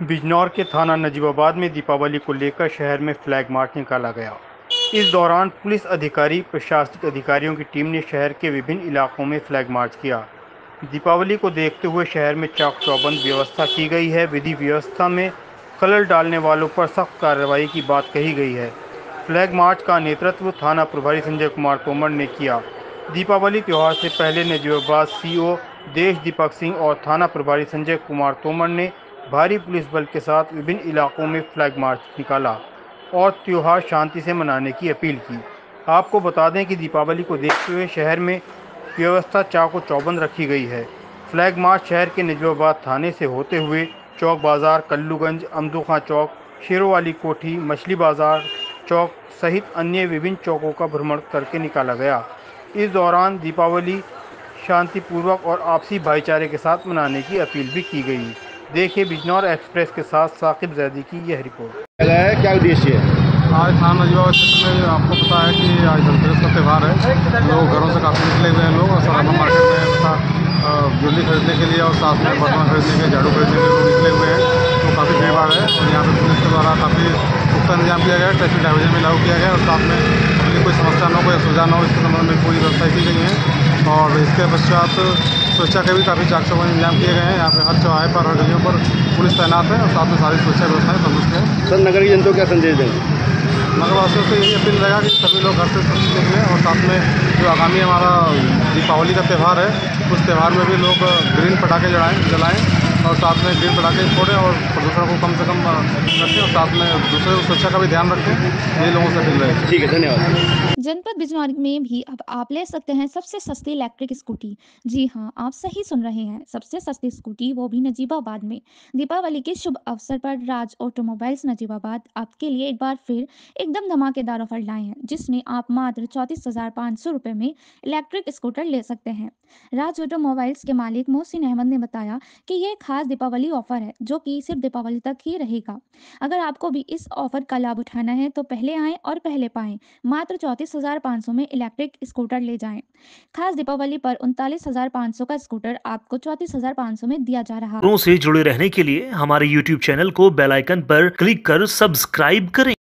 बिजनौर के थाना नजीबाबाद में दीपावली को लेकर शहर में फ्लैग मार्च निकाला गया। इस दौरान पुलिस अधिकारी, प्रशासनिक अधिकारियों की टीम ने शहर के विभिन्न इलाकों में फ्लैग मार्च किया। दीपावली को देखते हुए शहर में चाक चौबंद व्यवस्था की गई है। विधि व्यवस्था में खलल डालने वालों पर सख्त कार्रवाई की बात कही गई है। फ्लैग मार्च का नेतृत्व थाना प्रभारी संजय कुमार तोमर ने किया। दीपावली त्यौहार से पहले नजीबाबाद सीओ देश दीपक सिंह और थाना प्रभारी संजय कुमार तोमर ने भारी पुलिस बल के साथ विभिन्न इलाकों में फ्लैग मार्च निकाला और त्योहार शांति से मनाने की अपील की। आपको बता दें कि दीपावली को देखते हुए शहर में व्यवस्था चाको चौबंद रखी गई है। फ्लैग मार्च शहर के नजीबाबाद थाने से होते हुए चौक बाजार, कल्लूगंज, अमदू खां चौक, शेरों वाली कोठी, मछली बाजार चौक सहित अन्य विभिन्न चौकों का भ्रमण करके निकाला गया। इस दौरान दीपावली शांतिपूर्वक और आपसी भाईचारे के साथ मनाने की अपील भी की गई। देखिए बिजनौर एक्सप्रेस के साथ साकिब जैदी की यह रिपोर्ट। क्या उद्देश्य है? आज थाना नजीबाबाद क्षेत्र में आपको पता है कि आज धनतेरस का त्यौहार है। लोग घरों से काफ़ी निकले हुए हैं लोग और सराफा मार्केट में तथा ज्वेलरी खरीदने के लिए और साथ में बर्तन खरीदने के, झाड़ू खरीदने के लिए लोग निकले हुए हैं। तो काफ़ी भीड़ भाड़ है और यहाँ पे पुलिस के द्वारा काफ़ी पुख्ता इंतजाम किया गया है। ट्रैफिक डाइवर्जन भी लागू किया गया है और साथ में अपनी कोई समस्या न हो, कोई असुविधा न हो, इसके संबंध में पूरी व्यवस्था की गई है। और इसके पश्चात सुरक्षा के भी काफ़ी चाक चौबंद इंतजाम किए गए हैं। यहाँ पे हर चौराहे पर, हर गलियों पर पुलिस तैनात है और साथ में सारी सुरक्षा व्यवस्थाएं बंदोबस्त है। सर, नगर की जनता को क्या संदेश देंगे? नगरवासियों से यही अपील रहेगा कि सभी लोग घर से सुरक्षित निकलें और साथ में जो आगामी हमारा दीपावली का त्यौहार है उस त्यौहार में भी लोग ग्रीन पटाखे जलाएं और साथ में ग्रीन पटाखे फोड़ें और प्रदूषण को कम से कम रखें और साथ में दूसरे सुरक्षा का भी ध्यान रखें। ये लोगों से अपील रहेगी। ठीक है, धन्यवाद। जनपद बिजनौर में भी अब आप ले सकते हैं सबसे सस्ती इलेक्ट्रिक स्कूटी। जी हाँ, आप सही सुन रहे हैं, सबसे सस्ती स्कूटी, वो भी नजीबाबाद में। दीपावली के शुभ अवसर पर राज ऑटोमोबाइल्स नजीबाबाद आपके लिए एक बार फिर एकदम धमाकेदार ऑफर लाए हैं, जिसमें आप मात्र 34,500 रुपये में इलेक्ट्रिक स्कूटर ले सकते हैं। राज ऑटोमोबाइल्स के मालिक मोहसिन अहमद ने बताया कि ये खास दीपावली ऑफर है जो कि सिर्फ दीपावली तक ही रहेगा। अगर आपको भी इस ऑफर का लाभ उठाना है तो पहले आएँ और पहले पाएं। मात्र 34,500 में इलेक्ट्रिक स्कूटर ले जाएं। खास दीपावली पर 39,500 का स्कूटर आपको 34,500 में दिया जा रहा है। खबरों से जुड़े रहने के लिए हमारे YouTube चैनल को बेल आइकन पर क्लिक कर सब्सक्राइब करें।